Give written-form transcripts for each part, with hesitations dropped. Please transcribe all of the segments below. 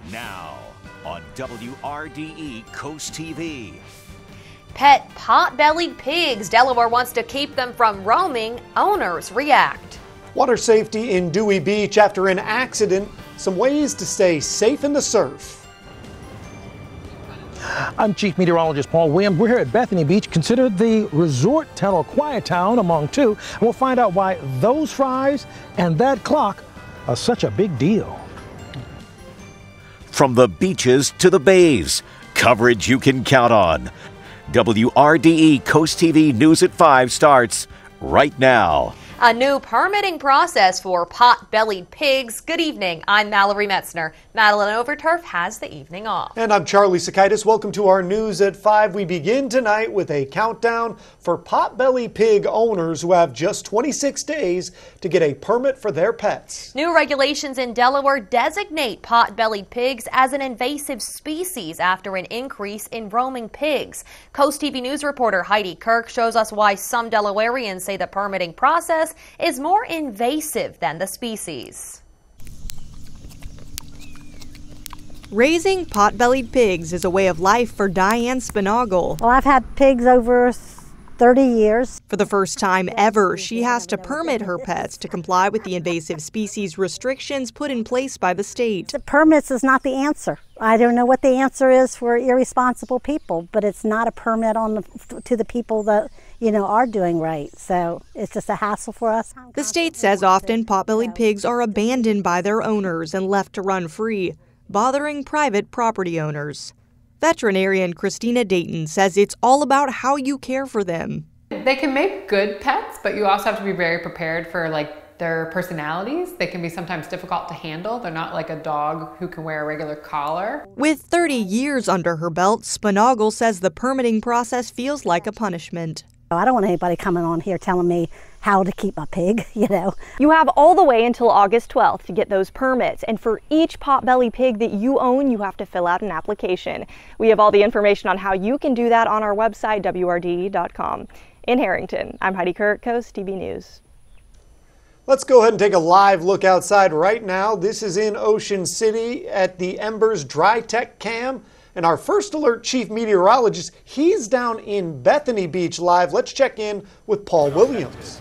Now on WRDE Coast TV. Pet pot-bellied pigs. Delaware wants to keep them from roaming. Owners react. Water safety in Dewey Beach after an accident. Some ways to stay safe in the surf. I'm Chief Meteorologist Paul Williams. We're here at Bethany Beach, considered the resort town or quiet town among two. And we'll find out why those fries and that clock are such a big deal. From the beaches to the bays, coverage you can count on. WRDE Coast TV News at 5 starts right now. A new permitting process for pot-bellied pigs. Good evening. I'm Mallory Metzner. Madeline Overturf has the evening off. And I'm Charlie Sakaitis. Welcome to our News at 5. We begin tonight with a countdown for pot-bellied pig owners who have just 26 days to get a permit for their pets. New regulations in Delaware designate pot-bellied pigs as an invasive species after an increase in roaming pigs. Coast TV News reporter Heidi Kirk shows us why some Delawareans say the permitting process is more invasive than the species. Raising pot-bellied pigs is a way of life for Diane Spinagle. Well, I've had pigs over 30 years. For the first time ever, she has to permit her pets to comply with the invasive species restrictions put in place by the state. The permits is not the answer. I don't know what the answer is for irresponsible people, but it's not a permit to the people that are doing right. So it's just a hassle for us. The state says often pot-bellied pigs are abandoned by their owners and left to run free, bothering private property owners. Veterinarian Christina Dayton says it's all about how you care for them. They can make good pets, but you also have to be very prepared for their personalities. They can be sometimes difficult to handle. They're not like a dog who can wear a regular collar. With 30 years under her belt, Spinagle says the permitting process feels like a punishment. I don't want anybody coming on here telling me how to keep my pig, You have all the way until August 12th to get those permits, and for each pot-bellied pig that you own, you have to fill out an application. We have all the information on how you can do that on our website, WRDE.com. In Harrington, I'm Heidi Kirk, Coast TV News. Let's go ahead and take a live look outside right now. This is in Ocean City at the Embers Dry Tech Cam. And our first alert chief meteorologist, he's down in Bethany Beach live. Let's check in with Paul Williams.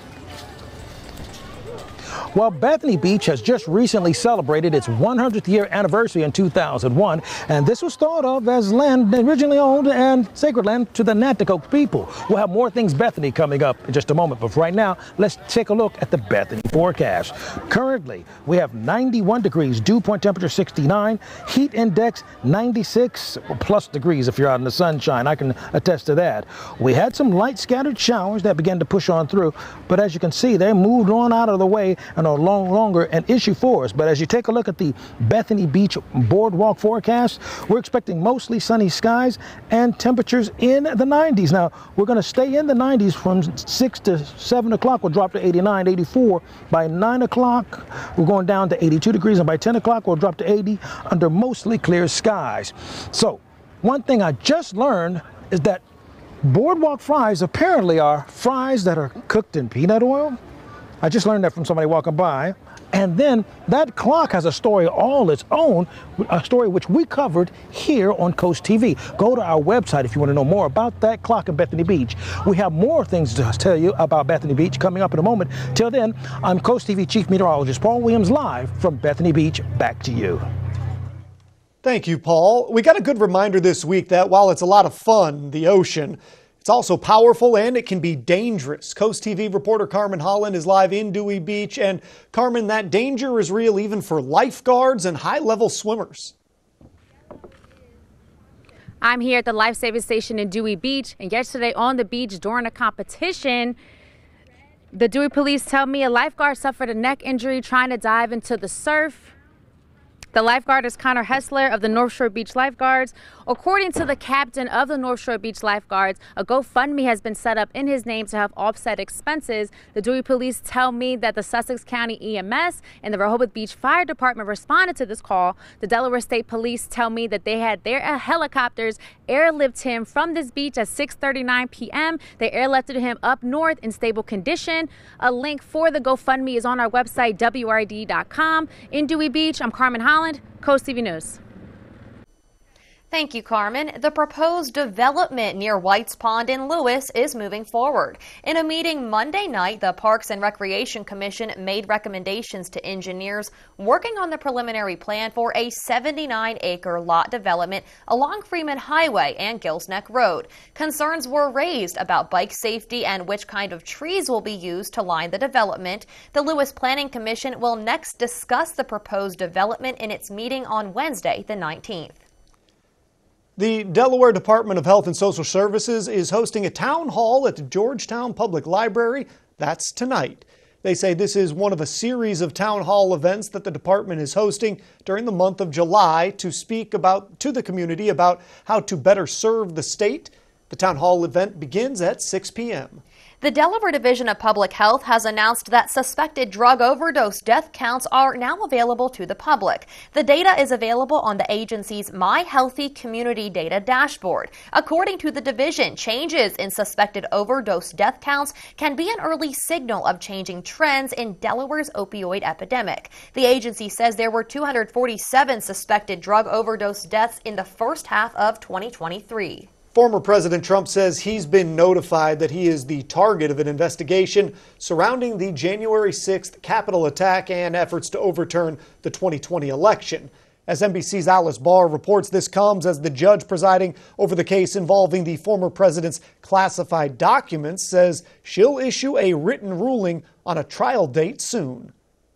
Well, Bethany Beach has just recently celebrated its 100th year anniversary in 2001, and this was thought of as land originally owned and sacred land to the Nanticoke people. We'll have more things Bethany coming up in just a moment, but for right now, let's take a look at the Bethany forecast. Currently, we have 91 degrees, dew point temperature 69, heat index 96 plus degrees if you're out in the sunshine. I can attest to that. We had some light scattered showers that began to push on through, but as you can see, they moved on out of the way and are no longer an issue for us. But as you take a look at the Bethany Beach boardwalk forecast, we're expecting mostly sunny skies and temperatures in the 90s. Now, we're going to stay in the 90s from 6 to 7 o'clock. We'll drop to 89, 84. By 9 o'clock, we're going down to 82 degrees, and by 10 o'clock, we'll drop to 80 under mostly clear skies. So, one thing I just learned is that boardwalk fries apparently are fries that are cooked in peanut oil. I just learned that from somebody walking by. And then that clock has a story all its own, a story which we covered here on Coast TV. Go to our website if you want to know more about that clock in Bethany Beach. We have more things to tell you about Bethany Beach coming up in a moment. Till then, I'm Coast TV Chief Meteorologist Paul Williams live from Bethany Beach. Back to you. Thank you, Paul. We got a good reminder this week that while it's a lot of fun, the ocean, it's also powerful and it can be dangerous. Coast TV reporter Carmen Holland is live in Dewey Beach. And Carmen, that danger is real even for lifeguards and high-level swimmers. I'm here at the life-saving station in Dewey Beach. And yesterday on the beach during a competition, the Dewey police tell me a lifeguard suffered a neck injury trying to dive into the surf. The lifeguard is Connor Hessler of the North Shore Beach Lifeguards. According to the captain of the North Shore Beach Lifeguards, a GoFundMe has been set up in his name to help offset expenses. The Dewey police tell me that the Sussex County EMS and the Rehoboth Beach Fire Department responded to this call. The Delaware State Police tell me that they had their helicopters airlift him from this beach at 6:39 p.m. They airlifted him up north in stable condition. A link for the GoFundMe is on our website, WRDE.com. In Dewey Beach, I'm Carmen Holland. Holland, Coast TV News. Thank you, Carmen. The proposed development near White's Pond in Lewis is moving forward. In a meeting Monday night, the Parks and Recreation Commission made recommendations to engineers working on the preliminary plan for a 79-acre lot development along Freeman Highway and Gills Neck Road. Concerns were raised about bike safety and which kind of trees will be used to line the development. The Lewis Planning Commission will next discuss the proposed development in its meeting on Wednesday, the 19th. The Delaware Department of Health and Social Services is hosting a town hall at the Georgetown Public Library. That's tonight. They say this is one of a series of town hall events that the department is hosting during the month of July to speak to the community about how to better serve the state. The town hall event begins at 6 p.m. The Delaware Division of Public Health has announced that suspected drug overdose death counts are now available to the public. The data is available on the agency's My Healthy Community Data dashboard. According to the division, changes in suspected overdose death counts can be an early signal of changing trends in Delaware's opioid epidemic. The agency says there were 247 suspected drug overdose deaths in the first half of 2023. Former President Trump says he's been notified that he is the target of an investigation surrounding the January 6th Capitol attack and efforts to overturn the 2020 election. As NBC's Alice Barr reports, this comes as the judge presiding over the case involving the former president's classified documents says she'll issue a written ruling on a trial date soon.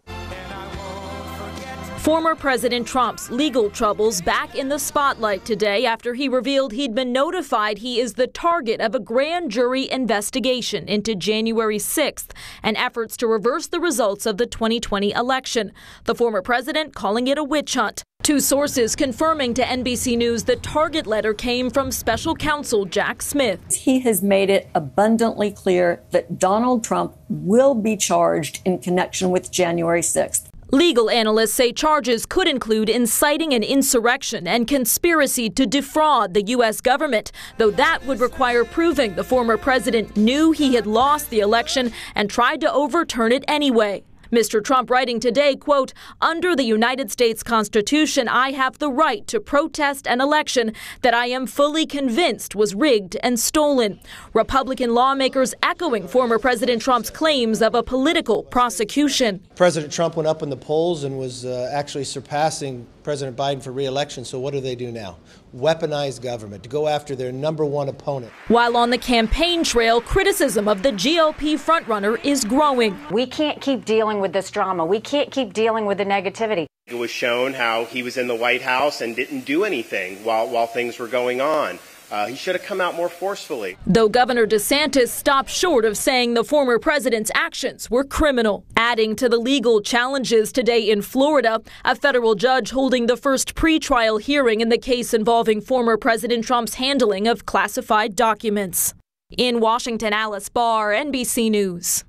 Former President Trump's legal troubles back in the spotlight today after he revealed he'd been notified he is the target of a grand jury investigation into January 6th and efforts to reverse the results of the 2020 election. The former president calling it a witch hunt. Two sources confirming to NBC News the target letter came from special counsel Jack Smith. He has made it abundantly clear that Donald Trump will be charged in connection with January 6th. Legal analysts say charges could include inciting an insurrection and conspiracy to defraud the U.S. government, though that would require proving the former president knew he had lost the election and tried to overturn it anyway. Mr. Trump writing today, quote, "Under the United States Constitution, I have the right to protest an election that I am fully convinced was rigged and stolen." Republican lawmakers echoing former President Trump's claims of a political prosecution. President Trump went up in the polls and was actually surpassing President Biden for re-election. So what do now? Weaponize government to go after their number one opponent. While on the campaign trail, criticism of the GOP frontrunner is growing. We can't keep dealing with this drama. We can't keep dealing with the negativity. It was shown how he was in the White House and didn't do anything while things were going on. He should have come out more forcefully. Though Governor DeSantis stopped short of saying the former president's actions were criminal. Adding to the legal challenges today in Florida, a federal judge holding the first pretrial hearing in the case involving former President Trump's handling of classified documents. In Washington, Alice Barr, NBC News.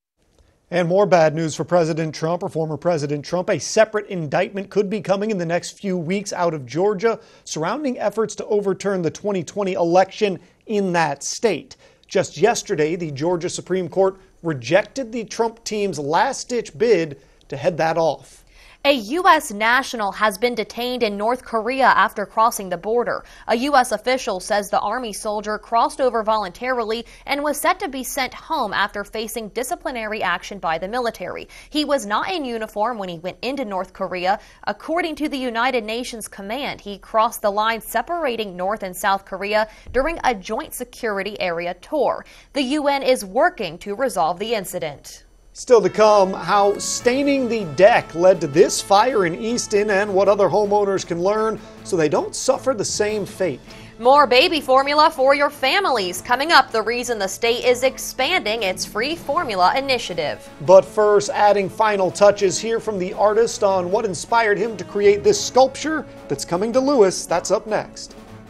And more bad news for President Trump or former President Trump. A separate indictment could be coming in the next few weeks out of Georgia surrounding efforts to overturn the 2020 election in that state. Just yesterday, the Georgia Supreme Court rejected the Trump team's last-ditch bid to head that off. A U.S. national has been detained in North Korea after crossing the border. A U.S. official says the Army soldier crossed over voluntarily and was set to be sent home after facing disciplinary action by the military. He was not in uniform when he went into North Korea. According to the United Nations command, he crossed the line separating North and South Korea during a joint security area tour. The UN is working to resolve the incident. Still to come, how staining the deck led to this fire in Easton and what other homeowners can learn so they don't suffer the same fate. More baby formula for your families. Coming up, the reason the state is expanding its free formula initiative. But first, adding final touches here from the artist on what inspired him to create this sculpture that's coming to Lewis. That's up next.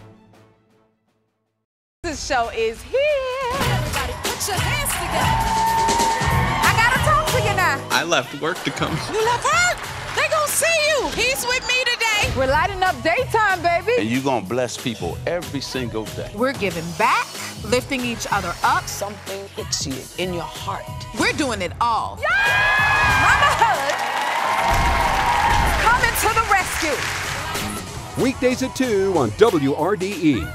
This show is here. Everybody put your hands together. I gotta talk to you now. I left work to come. You left work? They gonna see you. He's with me today. We're lighting up daytime, baby. And you're gonna bless people every single day. We're giving back, lifting each other up. Something hits you in your heart. We're doing it all. Yeah! Mama Hood coming to the rescue. Weekdays at 2 on WRDE.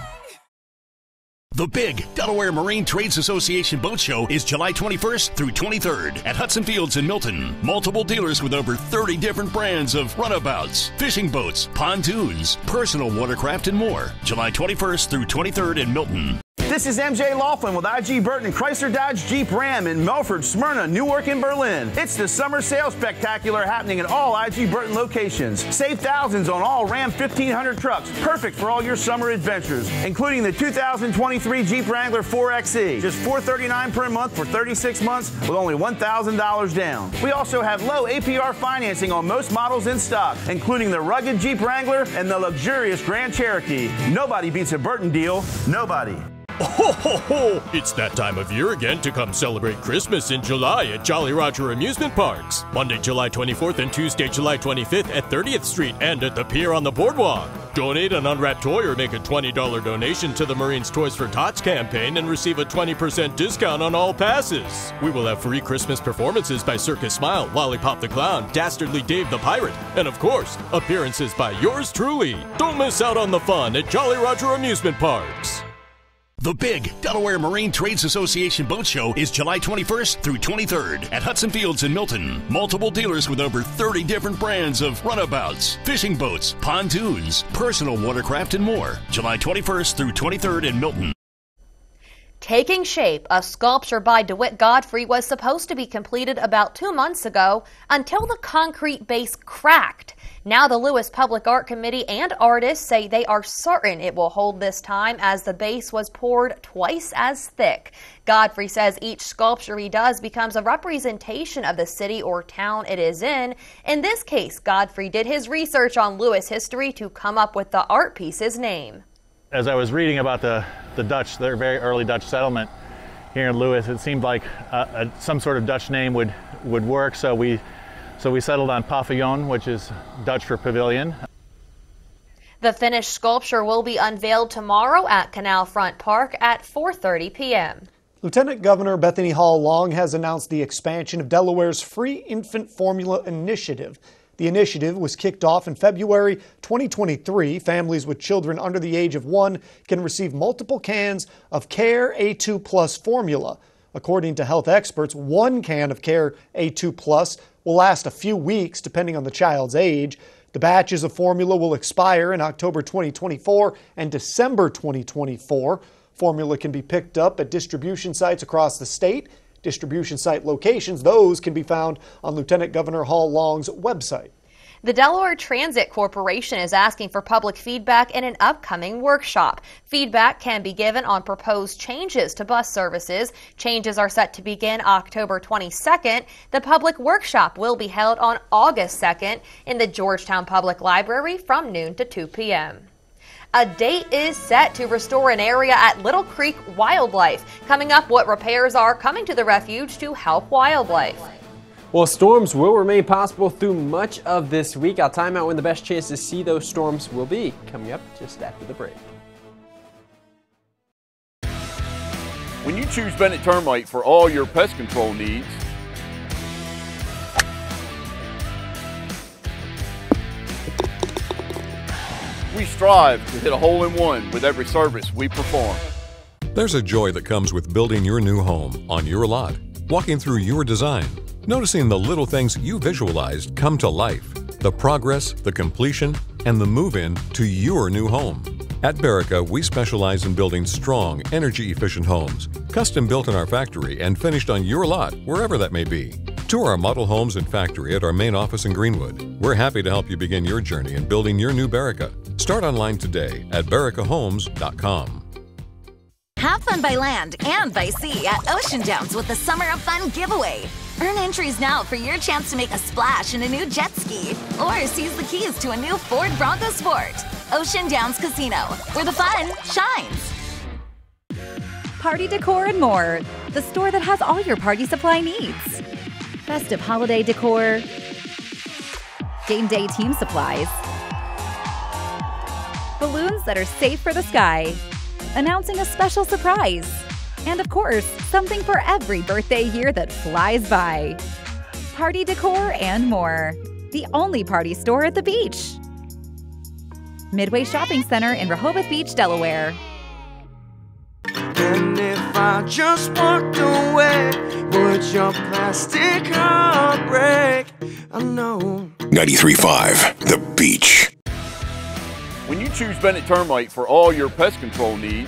The big Delaware Marine Trades Association Boat Show is July 21st through 23rd at Hudson Fields in Milton. Multiple dealers with over 30 different brands of runabouts, fishing boats, pontoons, personal watercraft, and more. July 21st through 23rd in Milton. This is MJ Laughlin with IG Burton Chrysler Dodge Jeep Ram in Melford, Smyrna, Newark, and Berlin. It's the summer sales spectacular happening at all IG Burton locations. Save thousands on all Ram 1500 trucks, perfect for all your summer adventures, including the 2023 Jeep Wrangler 4xe. Just $439 per month for 36 months with only $1,000 down. We also have low APR financing on most models in stock, including the rugged Jeep Wrangler and the luxurious Grand Cherokee. Nobody beats a Burton deal. Nobody. Ho, ho, ho! It's that time of year again to come celebrate Christmas in July at Jolly Roger Amusement Parks. Monday, July 24th and Tuesday, July 25th at 30th Street and at the Pier on the Boardwalk. Donate an unwrapped toy or make a $20 donation to the Marines Toys for Tots campaign and receive a 20% discount on all passes. We will have free Christmas performances by Circus Smile, Lollipop the Clown, Dastardly Dave the Pirate, and of course, appearances by yours truly. Don't miss out on the fun at Jolly Roger Amusement Parks. The big Delaware Marine Trades Association Boat Show is July 21st through 23rd at Hudson Fields in Milton. Multiple dealers with over 30 different brands of runabouts, fishing boats, pontoons, personal watercraft, and more. July 21st through 23rd in Milton. Taking shape, a sculpture by DeWitt Godfrey was supposed to be completed about 2 months ago until the concrete base cracked. Now the Lewis Public Art Committee and artists say they are certain it will hold this time as the base was poured twice as thick. Godfrey says each sculpture he does becomes a representation of the city or town it is in. In this case, Godfrey did his research on Lewis history to come up with the art piece's name. As I was reading about the Dutch, their very early Dutch settlement here in Lewis, it seemed like some sort of Dutch name would work, so we settled on pavillon, which is Dutch for pavilion. The finished sculpture will be unveiled tomorrow at Canal Front Park at 4:30 p.m. Lieutenant Governor Bethany Hall-Long has announced the expansion of Delaware's Free Infant Formula Initiative. The initiative was kicked off in February 2023. Families with children under the age of 1 can receive multiple cans of Care A2 Plus formula. According to health experts, 1 can of Care A2 Plus will last a few weeks depending on the child's age. The batches of formula will expire in October 2024 and December 2024. Formula can be picked up at distribution sites across the state. Distribution site locations, those can be found on Lieutenant Governor Hall-Long's website. The Delaware Transit Corporation is asking for public feedback in an upcoming workshop. Feedback can be given on proposed changes to bus services. Changes are set to begin October 22nd. The public workshop will be held on August 2nd in the Georgetown Public Library from noon to 2 p.m. A date is set to restore an area at Little Creek Wildlife. Coming up, what repairs are coming to the refuge to help wildlife. Well, storms will remain possible through much of this week. I'll time out when the best chance to see those storms will be. Coming up just after the break. When you choose Bennett Termite for all your pest control needs, we strive to hit a hole-in-one with every service we perform. There's a joy that comes with building your new home on your lot, walking through your design, noticing the little things you visualized come to life, the progress, the completion, and the move-in to your new home. At Berica, we specialize in building strong, energy-efficient homes, custom built in our factory and finished on your lot, wherever that may be. Tour our model homes and factory at our main office in Greenwood. We're happy to help you begin your journey in building your new Berica. Start online today at bericahomes.com. Have fun by land and by sea at Ocean Downs with the Summer of Fun giveaway. Earn entries now for your chance to make a splash in a new jet ski or seize the keys to a new Ford Bronco Sport. Ocean Downs Casino, where the fun shines. Party decor and more. The store that has all your party supply needs. Festive holiday decor. Game day team supplies. Balloons that are safe for the sky. Announcing a special surprise. And of course, something for every birthday year that flies by. Party decor and more. the only party store at the beach. Midway Shopping Center in Rehoboth Beach, Delaware. And if I just walked away, would your plastic heart break? I know. 93.5 The Beach. When you choose Bennett Termite for all your pest control needs,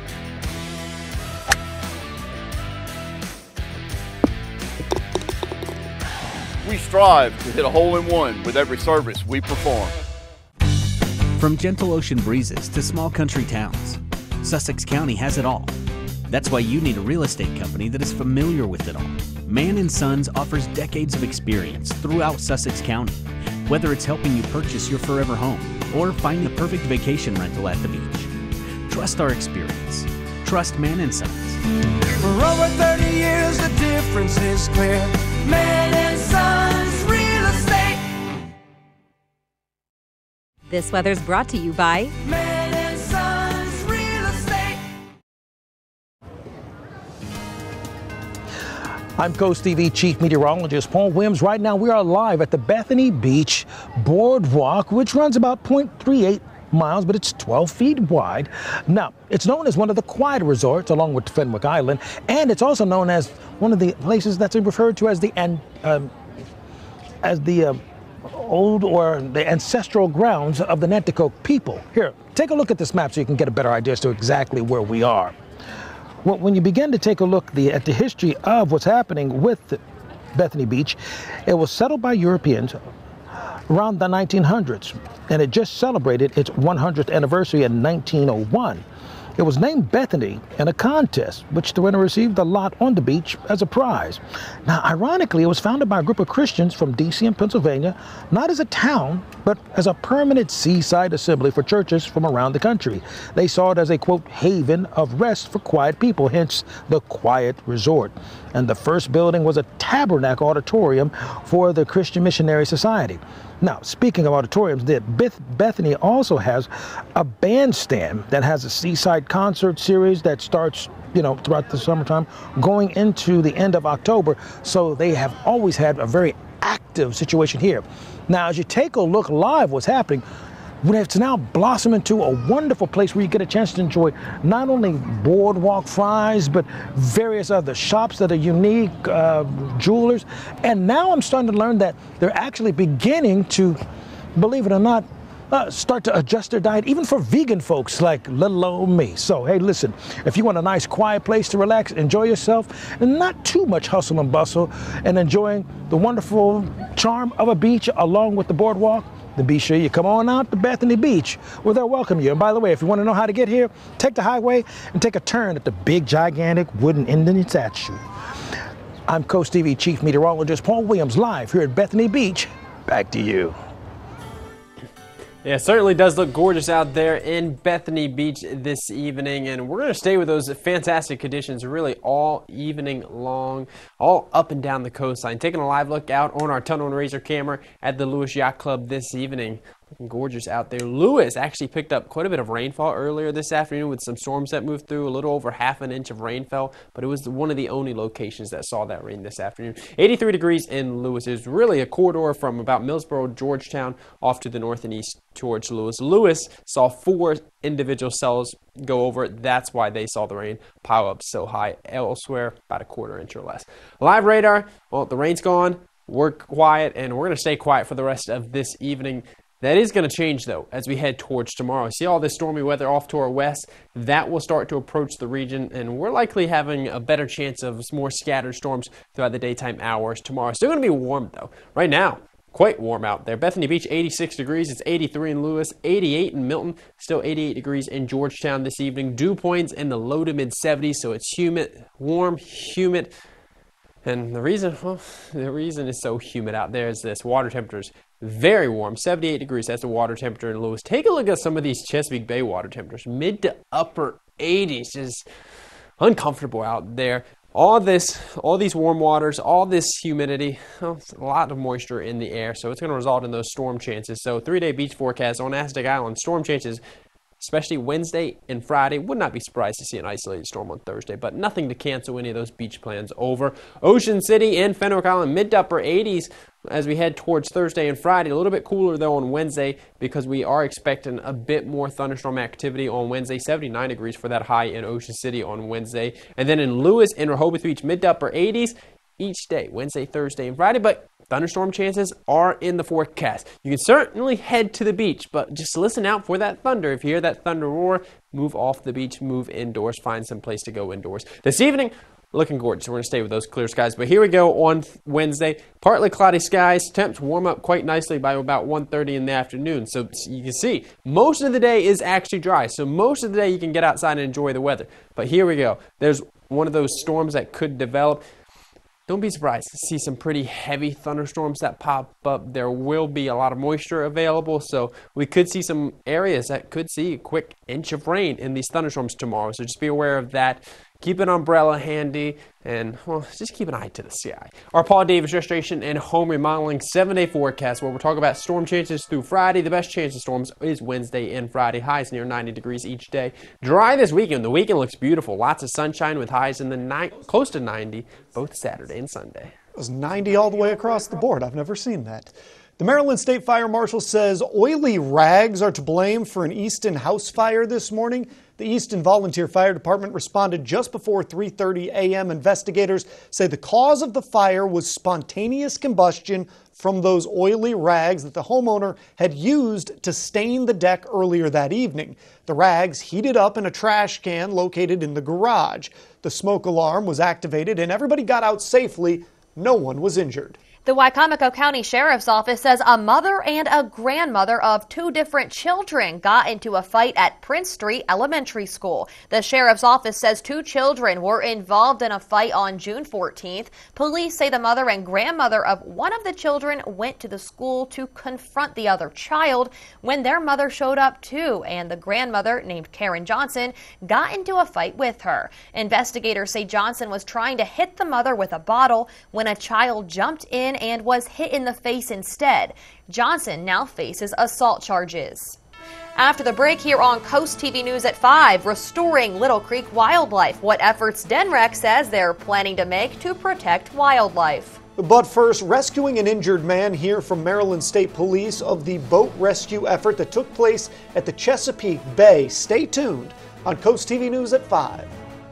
we strive to hit a hole-in-one with every service we perform. From gentle ocean breezes to small country towns, Sussex County has it all. That's why you need a real estate company that is familiar with it all. Mann & Sons offers decades of experience throughout Sussex County, whether it's helping you purchase your forever home or find the perfect vacation rental at the beach. Trust our experience. Trust Mann & Sons. For over 30 years, the difference is clear. Mann & Sons Real Estate. This weather's brought to you by Mann & Sons Real Estate. I'm Coast TV Chief Meteorologist Paul Williams. Right now, we are live at the Bethany Beach Boardwalk, which runs about 0.38 miles, but it's 12 feet wide. Now, it's known as one of the quiet resorts along with Fenwick Island, and it's also known as one of the places that's referred to as the old or the ancestral grounds of the Nanticoke people. Here, take a look at this map so you can get a better idea as to exactly where we are. Well, when you begin to take a look at the history of what's happening with Bethany Beach, it was settled by Europeans around the 1900s, and it just celebrated its 100th anniversary in 1901. It was named Bethany in a contest, which the winner received a lot on the beach as a prize. Now, ironically, it was founded by a group of Christians from D.C. and Pennsylvania, not as a town, but as a permanent seaside assembly for churches from around the country. They saw it as a, quote, haven of rest for quiet people, hence the Quiet Resort. And the first building was a tabernacle auditorium for the Christian Missionary Society. Now, speaking of auditoriums, Bethany also has a bandstand that has a seaside concert series that starts, throughout the summertime, going into the end of October. So they have always had a very active situation here. Now, as you take a look live what's happening, it's now blossomed into a wonderful place where you get a chance to enjoy not only boardwalk fries, but various other shops that are unique, jewelers. And now I'm starting to learn that they're actually beginning to, believe it or not, start to adjust their diet, even for vegan folks like little old me. So, hey, listen, if you want a nice quiet place to relax, enjoy yourself, and not too much hustle and bustle, and enjoying the wonderful charm of a beach along with the boardwalk, then be sure you come on out to Bethany Beach, where they'll welcome you. And by the way, if you want to know how to get here, take the highway and take a turn at the big, gigantic wooden Indian statue. I'm Coast TV Chief Meteorologist Paul Williams, live here at Bethany Beach. Back to you. Yeah, it certainly does look gorgeous out there in Bethany Beach this evening, and we're going to stay with those fantastic conditions really all evening long, all up and down the coastline. Taking a live look out on our Tunnel and Razor camera at the Lewis Yacht Club this evening. Looking gorgeous out there. Lewis actually picked up quite a bit of rainfall earlier this afternoon with some storms that moved through. A little over half an inch of rainfall, but it was one of the only locations that saw that rain this afternoon. 83 degrees in Lewis. Is really a corridor from about Millsboro, Georgetown, off to the north and east towards Lewis. Lewis saw 4 individual cells go over. That's why they saw the rain pile up so high. Elsewhere, about a quarter inch or less. Live radar, well, the rain's gone. We're quiet, and we're going to stay quiet for the rest of this evening. That is going to change, though, as we head towards tomorrow. See all this stormy weather off to our west? That will start to approach the region, and we're likely having a better chance of more scattered storms throughout the daytime hours tomorrow. Still going to be warm, though. Right now, quite warm out there. Bethany Beach, 86 degrees. It's 83 in Lewis, 88 in Milton, still 88 degrees in Georgetown this evening. Dew points in the low to mid-70s, so it's humid, warm, humid. And the reason it's so humid out there is this. Water temperatures very warm, 78 degrees. That's the water temperature in Lewis. Take a look at some of these Chesapeake Bay water temperatures, mid to upper 80s. Just uncomfortable out there. All these warm waters, all this humidity, a lot of moisture in the air, so it's going to result in those storm chances. So 3-day beach forecast on Aztec Island, storm chances, especially Wednesday and Friday. Would not be surprised to see an isolated storm on Thursday, but nothing to cancel any of those beach plans over. Ocean City and Fenwick Island, mid to upper 80s. as we head towards Thursday and Friday. A little bit cooler, though, on Wednesday because we are expecting a bit more thunderstorm activity on Wednesday. 79 degrees for that high in Ocean City on Wednesday. And then in Lewis and Rehoboth Beach, mid to upper 80s each day, Wednesday, Thursday, and Friday. But thunderstorm chances are in the forecast. You can certainly head to the beach, but just listen out for that thunder. If you hear that thunder roar, move off the beach, move indoors, find some place to go indoors. This evening, looking gorgeous. We're going to stay with those clear skies. But here we go on Wednesday. Partly cloudy skies. Temps warm up quite nicely by about 1:30 in the afternoon. So you can see most of the day is actually dry. So most of the day you can get outside and enjoy the weather. But here we go. There's one of those storms that could develop. Don't be surprised to see some pretty heavy thunderstorms that pop up. There will be a lot of moisture available, so we could see some areas that could see a quick inch of rain in these thunderstorms tomorrow. So just be aware of that. Keep an umbrella handy, and well, just keep an eye to the sky. Our Paul Davis Restoration and Home Remodeling 7-day forecast, where we're talking about storm chances through Friday. The best chance of storms is Wednesday and Friday. Highs near 90 degrees each day. Dry this weekend. The weekend looks beautiful. Lots of sunshine with highs in the close to 90, both Saturday and Sunday. It was 90 all the way across the board. I've never seen that. The Maryland State Fire Marshal says oily rags are to blame for an Easton house fire this morning. The Easton Volunteer Fire Department responded just before 3:30 a.m. Investigators say the cause of the fire was spontaneous combustion from those oily rags that the homeowner had used to stain the deck earlier that evening. The rags heated up in a trash can located in the garage. The smoke alarm was activated and everybody got out safely. No one was injured. The Wicomico County Sheriff's Office says a mother and a grandmother of two different children got into a fight at Prince Street Elementary School. The Sheriff's Office says two children were involved in a fight on June 14th. Police say the mother and grandmother of one of the children went to the school to confront the other child when their mother showed up too, and the grandmother, named Karen Johnson, got into a fight with her. Investigators say Johnson was trying to hit the mother with a bottle when a child jumped in and was hit in the face instead. Johnson now faces assault charges. After the break here on Coast TV News at 5, restoring Little Creek wildlife. What efforts DNREC says they're planning to make to protect wildlife. But first, rescuing an injured man here from Maryland State Police of the boat rescue effort that took place at the Chesapeake Bay. Stay tuned on Coast TV News at 5.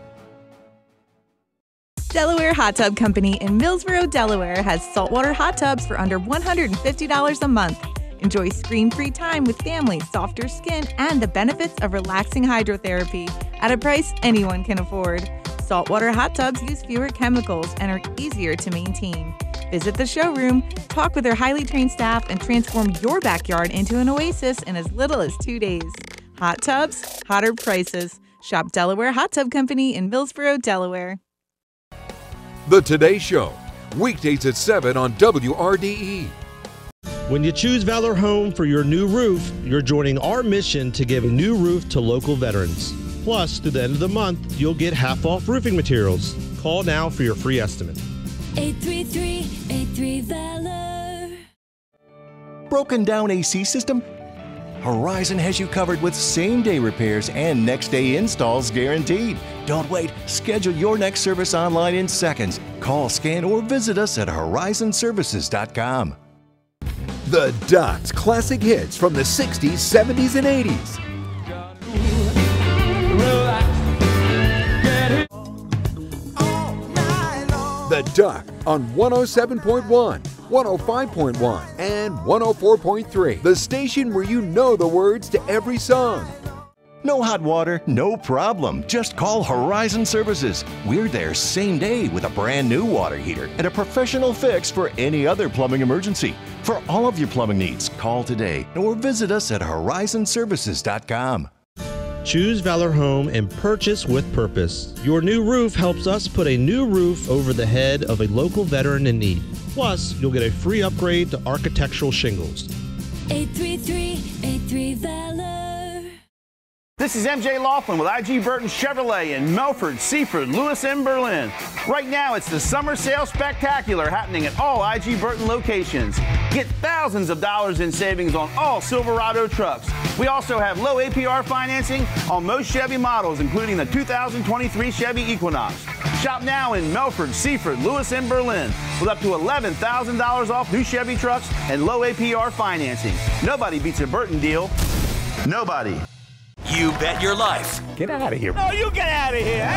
Delaware Hot Tub Company in Millsboro, Delaware has saltwater hot tubs for under $150 a month. Enjoy screen-free time with family, softer skin, and the benefits of relaxing hydrotherapy at a price anyone can afford. Saltwater hot tubs use fewer chemicals and are easier to maintain. Visit the showroom, talk with their highly trained staff, and transform your backyard into an oasis in as little as 2 days. Hot tubs, hotter prices. Shop Delaware Hot Tub Company in Millsboro, Delaware. The Today Show, weekdays at 7 on WRDE. When you choose Valor Home for your new roof, you're joining our mission to give a new roof to local veterans. Plus, through the end of the month, you'll get half off roofing materials. Call now for your free estimate. 833-83-VALOR. Broken down AC system? Horizon has you covered with same-day repairs and next-day installs guaranteed. Don't wait. Schedule your next service online in seconds. Call, scan, or visit us at horizonservices.com. The Dots classic hits from the 60s, 70s, and 80s. The Duck on 107.1, 105.1, and 104.3. The station where you know the words to every song. No hot water? No problem. Just call Horizon Services. We're there same day with a brand new water heater and a professional fix for any other plumbing emergency. For all of your plumbing needs, call today or visit us at horizonservices.com. Choose Valor Home and purchase with purpose. Your new roof helps us put a new roof over the head of a local veteran in need. Plus, you'll get a free upgrade to architectural shingles. 833-83-VALOR. This is MJ Laughlin with IG Burton Chevrolet in Melford, Seaford, Lewis, and Berlin. Right now, it's the Summer Sale Spectacular happening at all IG Burton locations. Get thousands of dollars in savings on all Silverado trucks. We also have low APR financing on most Chevy models, including the 2023 Chevy Equinox. Shop now in Melford, Seaford, Lewis, and Berlin with up to $11,000 off new Chevy trucks and low APR financing. Nobody beats a Burton deal. Nobody. You bet your life. Get out of here. No, you get out of here.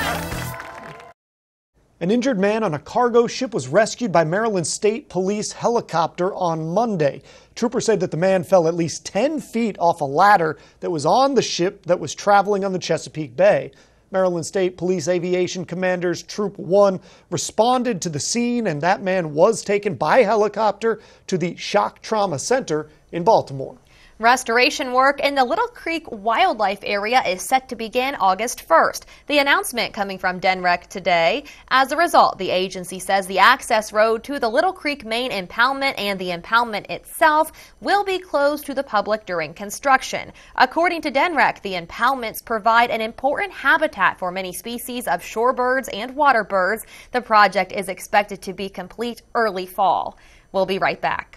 An injured man on a cargo ship was rescued by Maryland State Police helicopter on Monday. Troopers said that the man fell at least 10 feet off a ladder that was on the ship that was traveling on the Chesapeake Bay. Maryland State Police Aviation Commanders Troop 1 responded to the scene, and that man was taken by helicopter to the Shock Trauma Center in Baltimore. Restoration work in the Little Creek Wildlife Area is set to begin August 1st. The announcement coming from DNREC today. As a result, the agency says the access road to the Little Creek main impoundment and the impoundment itself will be closed to the public during construction. According to DNREC, the impoundments provide an important habitat for many species of shorebirds and water birds. The project is expected to be complete early fall. We'll be right back.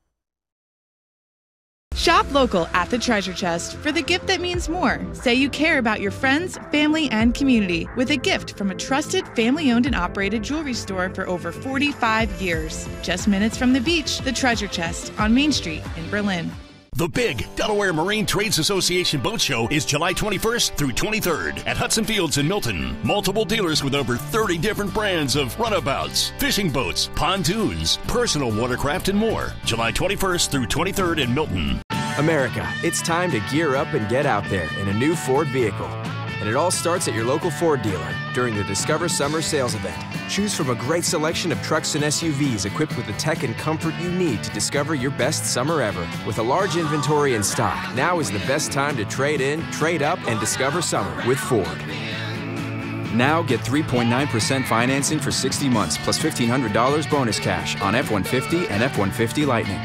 Shop local at the Treasure Chest for the gift that means more. Say you care about your friends, family, and community with a gift from a trusted family-owned and operated jewelry store for over 45 years. Just minutes from the beach, the Treasure Chest on Main Street in Berlin. The big Delaware Marine Trades Association Boat Show is July 21st through 23rd at Hudson Fields in Milton. Multiple dealers with over 30 different brands of runabouts, fishing boats, pontoons, personal watercraft, and more. July 21st through 23rd in Milton. America, it's time to gear up and get out there in a new Ford vehicle. And it all starts at your local Ford dealer during the Discover Summer Sales Event. Choose from a great selection of trucks and SUVs equipped with the tech and comfort you need to discover your best summer ever. With a large inventory in stock, now is the best time to trade in, trade up, and discover summer with Ford. Now get 3.9% financing for 60 months plus $1,500 bonus cash on F-150 and F-150 Lightning.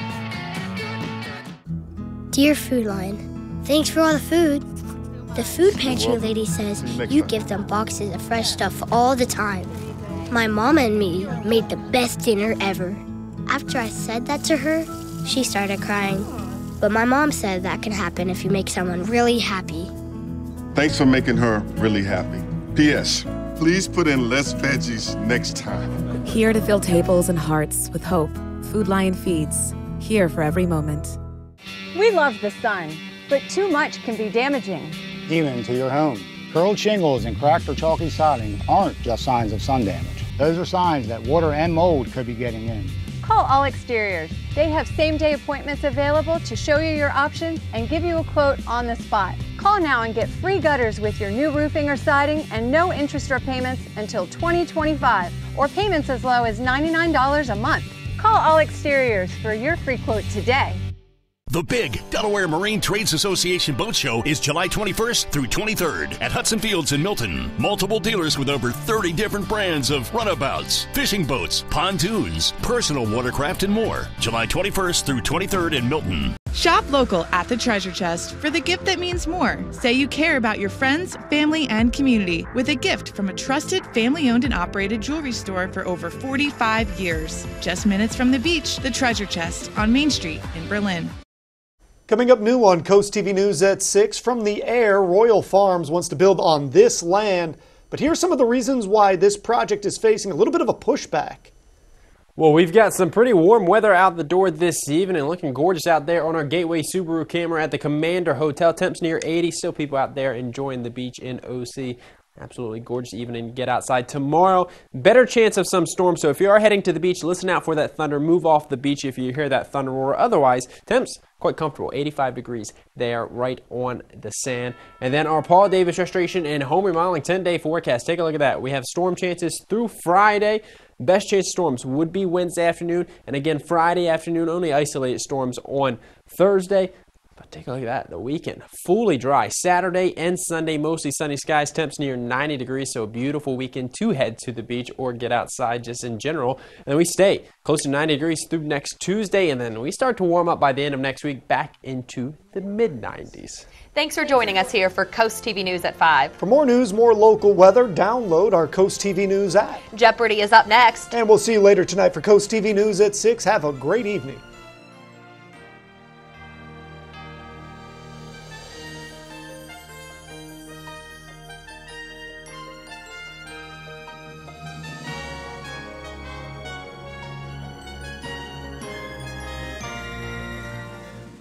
Dear Food Line, thanks for all the food. The food pantry lady says you give them boxes of fresh stuff all the time. My mama and me made the best dinner ever. After I said that to her, she started crying. But my mom said that can happen if you make someone really happy. Thanks for making her really happy. P.S. Please put in less veggies next time. Here to fill tables and hearts with hope. Food Lion Feeds. Here for every moment. We love the sun, but too much can be damaging. Even to your home. Curled shingles and cracked or chalky siding aren't just signs of sun damage. Those are signs that water and mold could be getting in. Call All Exteriors. They have same-day appointments available to show you your options and give you a quote on the spot. Call now and get free gutters with your new roofing or siding and no interest or payments until 2025, or payments as low as $99 a month. Call All Exteriors for your free quote today. The big Delaware Marine Trades Association Boat Show is July 21st through 23rd at Hudson Fields in Milton. Multiple dealers with over 30 different brands of runabouts, fishing boats, pontoons, personal watercraft, and more. July 21st through 23rd in Milton. Shop local at the Treasure Chest for the gift that means more. Say you care about your friends, family, and community with a gift from a trusted family-owned and operated jewelry store for over 45 years. Just minutes from the beach, the Treasure Chest on Main Street in Berlin. Coming up new on Coast TV News at 6, from the air, Royal Farms wants to build on this land. But here's some of the reasons why this project is facing a little bit of a pushback. Well, we've got some pretty warm weather out the door this evening, looking gorgeous out there on our Gateway Subaru camera at the Commander Hotel. Temps near 80, still people out there enjoying the beach in OC. Absolutely gorgeous evening. Get outside tomorrow. Better chance of some storms. So if you are heading to the beach, listen out for that thunder. Move off the beach if you hear that thunder roar. Otherwise, temps quite comfortable. 85 degrees there right on the sand. And then our Paul Davis Restoration and Home Remodeling 10-day forecast. Take a look at that. We have storm chances through Friday. Best chance of storms would be Wednesday afternoon. And again, Friday afternoon, only isolated storms on Thursday. But take a look at that. The weekend, fully dry. Saturday and Sunday, mostly sunny skies. Temps near 90 degrees, so a beautiful weekend to head to the beach or get outside just in general. And then we stay close to 90 degrees through next Tuesday, and then we start to warm up by the end of next week back into the mid-90s. Thanks for joining us here for Coast TV News at 5. For more news, more local weather, download our Coast TV News app. Jeopardy is up next. And we'll see you later tonight for Coast TV News at 6. Have a great evening.